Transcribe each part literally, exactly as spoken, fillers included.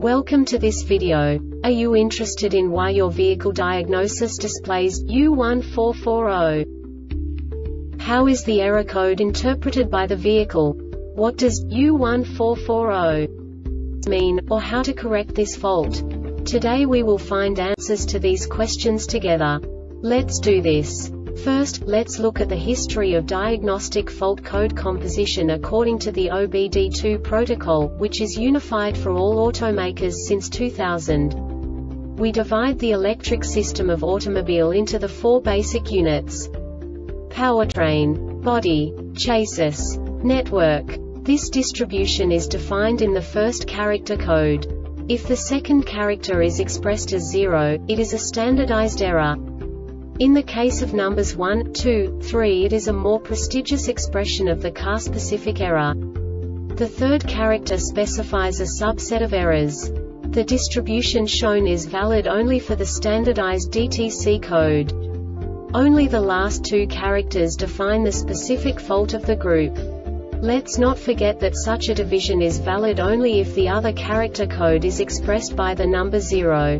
Welcome to this video. Are you interested in why your vehicle diagnosis displays U one four four zero? How is the error code interpreted by the vehicle? What does U one four four zero mean, or how to correct this fault? Today we will find answers to these questions together. Let's do this. First, let's look at the history of diagnostic fault code composition according to the O B D two protocol, which is unified for all automakers since two thousand. We divide the electric system of automobile into the four basic units: powertrain, body, chassis, network. This distribution is defined in the first character code. If the second character is expressed as zero, it is a standardized error. In the case of numbers one, two, three, it is a more prestigious expression of the car-specific error. The third character specifies a subset of errors. The distribution shown is valid only for the standardized D T C code. Only the last two characters define the specific fault of the group. Let's not forget that such a division is valid only if the other character code is expressed by the number zero.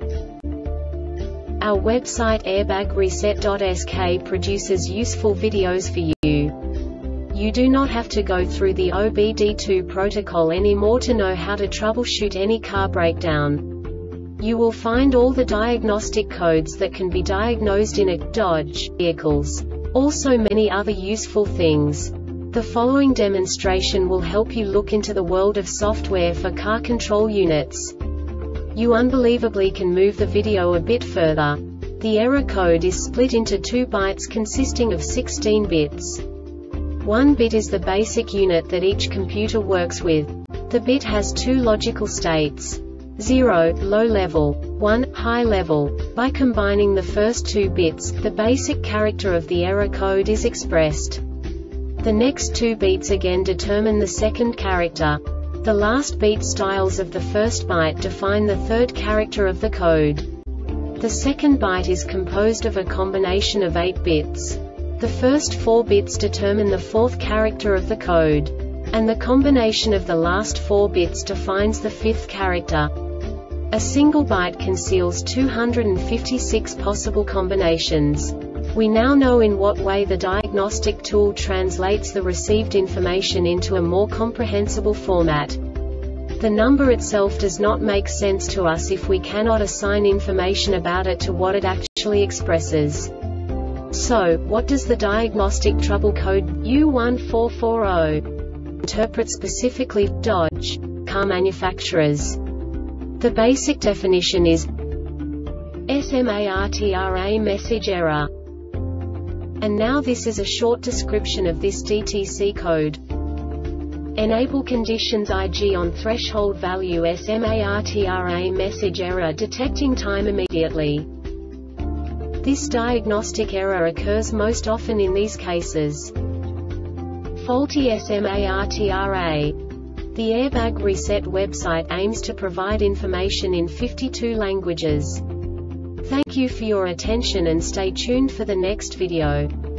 Our website airbag reset dot S K produces useful videos for you. You do not have to go through the O B D two protocol anymore to know how to troubleshoot any car breakdown. You will find all the diagnostic codes that can be diagnosed in a Dodge vehicles. Also many other useful things. The following demonstration will help you look into the world of software for car control units. You unbelievably can move the video a bit further. The error code is split into two bytes consisting of sixteen bits. One bit is the basic unit that each computer works with. The bit has two logical states: zero, low level, one, high level. By combining the first two bits, the basic character of the error code is expressed. The next two beats again determine the second character. The last beat styles of the first byte define the third character of the code. The second byte is composed of a combination of eight bits. The first four bits determine the fourth character of the code. And the combination of the last four bits defines the fifth character. A single byte conceals two hundred fifty-six possible combinations. We now know in what way the diagnostic tool translates the received information into a more comprehensible format. The number itself does not make sense to us if we cannot assign information about it to what it actually expresses. So, what does the diagnostic trouble code U one four four zero interpret specifically for Dodge car manufacturers? The basic definition is SMARTRA message error. And now this is a short description of this D T C code. Enable conditions I G on threshold value SMARTRA message error detecting time immediately. This diagnostic error occurs most often in these cases: faulty SMARTRA. The Airbag Reset website aims to provide information in fifty-two languages. Thank you for your attention and stay tuned for the next video.